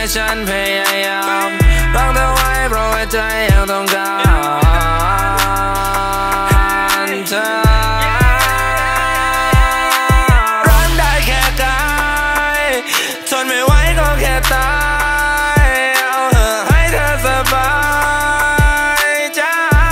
ฉันพยายามรักเธอไว้เพราะว่าใจยังต้องการเธอรักได้แค่กายทนไม่ไหวก็แค่ตายเอาเถอะให้เธอสบายใจ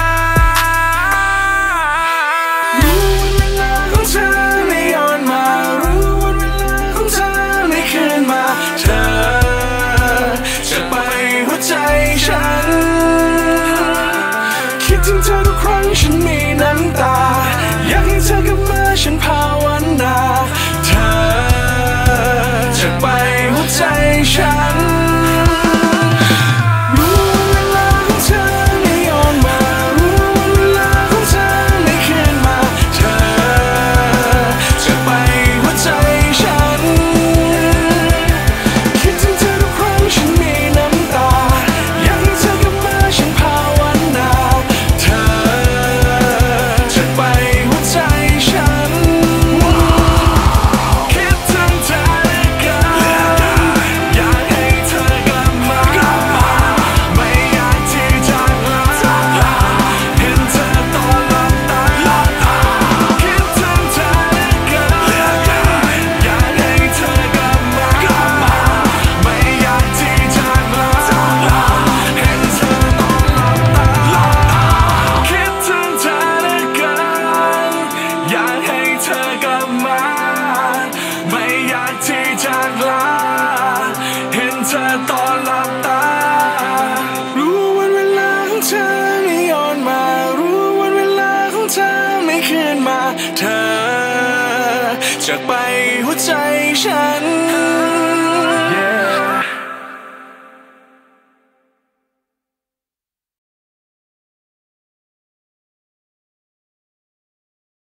รู้วันเวลาของเธอไม่ย้อนมารู้วันเวลาของเธอไม่คืนมาเธอจะไปหัวใจฉันคิดถึงเธอทุกครั้งฉันมีน้ำตาอยากให้เธอกลับมาฉันภาวนาเธอจะไปหัวใจฉันรู้เวลาของเธอไม่ย้อนมารู้เวลาของเธอไม่คืนมาเธอจะไปหัวใจฉันคิดถึงเธอทุกครั้งฉันมีน้ำตาอยากให้เธอกลับมาฉันภาวนาเธอจะไปหัวใจฉันคิดถึงเธอเหลือเกินอยากให้เธอกลับมาไม่อยากที่จะลาเห็นเธอตอนหลับตาคิดถึงเธอเหลือเกินอยากให้เธอกลับมาไม่อยากที่จะลาเห็นเธอตอนหลับตาคิดถึงเธอเหลือเกินอยากให้เธอกลับมาไม่อยากที่จะลาเห็นเธอตอน